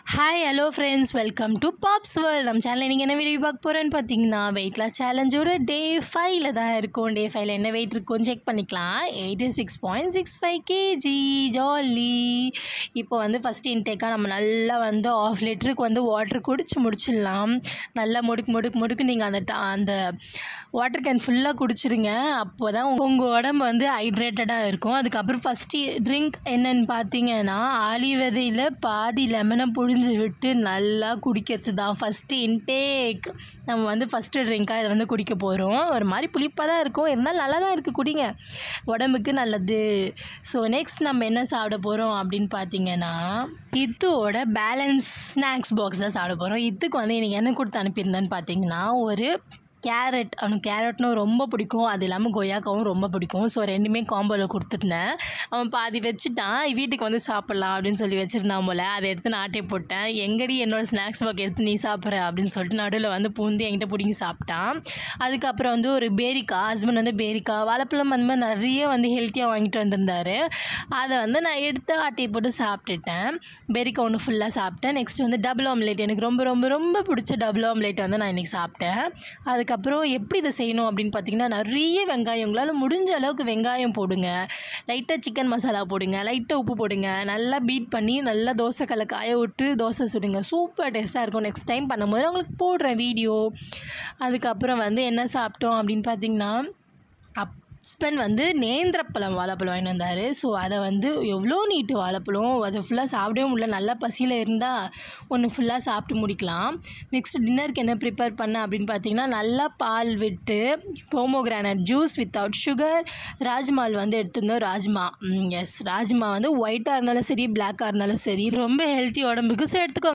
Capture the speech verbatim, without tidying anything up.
Hi hello friends, welcome to Pops World. நம்ம சேனலில் நீங்கள் என்ன வீடியோ பார்க்க போகிறேன்னு பார்த்தீங்கன்னா, வெயிட் லாஸ் சேலஞ்சோட டே ஃபைவ்ல தான் இருக்கும். டே ஃபைவ்ல என்ன வெயிட் இருக்குன்னு செக் பண்ணிக்கலாம். Eighty six point six five kg jolly. இப்போ வந்து ஃபஸ்ட் இன்டேக்காக நம்ம நல்லா வந்து ஆஃப் லிட்டருக்கு வந்து வாட்டர் குடிச்சு முடிச்சிடலாம். நல்லா முடுக்கு முடுக்கு முடுக்கு நீங்கள் அந்த டா அந்த வாட்டர் கேன் ஃபுல்லாக குடிச்சிருங்க. அப்போ தான் உங்கள் உடம்பு வந்து ஹைட்ரேட்டடாக இருக்கும். அதுக்கப்புறம் ஃபஸ்ட்டு ட்ரிங்க் என்னென்னு பார்த்தீங்கன்னா, ஆலி விதையில் பாதி லெமனை புழிஞ்சு விட்டு நல்லா குடிக்கிறது தான் ஃபஸ்ட்டு இன்டேக். நம்ம வந்து ஃபஸ்ட்டு ட்ரிங்காக இதை வந்து குடிக்க போகிறோம். ஒரு மாதிரி புளிப்பாக தான் இருக்கும், இருந்தாலும் நல்லா தான் இருக்குது, குடிங்க, உடம்புக்கு நல்லது. ஸோ நெக்ஸ்ட் நம்ம என்ன சாப்பிட போகிறோம் அப்படின்னு பார்த்தீங்கன்னா, இத்தோட பேலன்ஸ் ஸ்நாக்ஸ் பாக்ஸ் தான் சாப்பிட போகிறோம். இதுக்கு வந்து எனக்கு என்ன கொடுத்து அனுப்பியிருந்தேன்னு பார்த்தீங்கன்னா, ஒரு கேரட். அவனுக்கு கேரட்னும் ரொம்ப பிடிக்கும், அது இல்லாமல் கொய்யாக்காவும் ரொம்ப பிடிக்கும். ஸோ ரெண்டுமே காம்போவில் கொடுத்துருந்தேன். அவன் பாதி வச்சுட்டான், வீட்டுக்கு வந்து சாப்பிட்லாம் அப்படின்னு சொல்லி வச்சுருந்தான் போல். அதை எடுத்து நாட்டே போட்டேன். எங்கடி என்னோடய ஸ்நாக்ஸ் பாக் எடுத்து நீ சாப்பிட்ற அப்படின்னு சொல்லிட்டு நடுவில் வந்து பூந்து என்கிட்ட பிடிங்கி சாப்பிட்டான். அதுக்கப்புறம் வந்து ஒரு பேரிக்கா, ஹஸ்பண்ட் வந்து பேரிக்கா வாழைப்பழம் அந்த மாதிரி நிறைய வந்து ஹெல்த்தியாக வாங்கிட்டு வந்திருந்தார். அதை வந்து நான் எடுத்து ஆட்டையை போட்டு சாப்பிட்டுட்டேன். பேரிக்கா ஒன்று ஃபுல்லாக சாப்பிட்டேன். நெக்ஸ்ட் வந்து டபுள் ஆம்லேட், எனக்கு ரொம்ப ரொம்ப ரொம்ப பிடிச்ச டபுள் ஆம்லேட் வந்து நான் இன்றைக்கி சாப்பிட்டேன். அதுக்கு அப்புறம் எப்படி இதை செய்யணும் அப்படின்னு பார்த்தீங்கன்னா, நிறைய வெங்காயம், உங்களால் முடிஞ்ச அளவுக்கு வெங்காயம் போடுங்க, லைட்டாக சிக்கன் மசாலா போடுங்க, லைட்டாக உப்பு போடுங்க, நல்லா பீட் பண்ணி நல்லா தோசை கல்லை காய விட்டு தோசை சுடுங்க. சூப்பர் டேஸ்ட்டாக இருக்கும். நெக்ஸ்ட் டைம் பண்ணும்போது உங்களுக்கு போடுறேன் வீடியோ. அதுக்கப்புறம் வந்து என்ன சாப்பிட்டோம் அப்படின்னு பார்த்தீங்கன்னா, அப் ஹஸ்பண்ட் வந்து நேந்திரப்பழம் வாழைப்பழம் வாங்கிட்டு வந்தார். ஸோ அதை வந்து எவ்வளோ நீட்டு வாழைப்பழம், அதை ஃபுல்லாக சாப்பிடவே முடியல. நல்லா பசியில் இருந்தால் ஒன்று ஃபுல்லாக சாப்பிட்டு முடிக்கலாம். நெக்ஸ்ட் டின்னருக்கு என்ன ப்ரிப்பேர் பண்ணேன் அப்படின்னு பார்த்தீங்கன்னா, நல்லா பால் விட்டு போமோகிரானட் ஜூஸ் வித்தவுட் சுகர், ராஜ்மால் வந்து எடுத்திருந்தோம். ராஜ்மா, எஸ் ராஜ்மா வந்து ஒயிட்டாக இருந்தாலும் சரி பிளாக்காக இருந்தாலும் சரி ரொம்ப ஹெல்த்தி உடம்புக்கு. ஸோ எடுத்துக்கோ.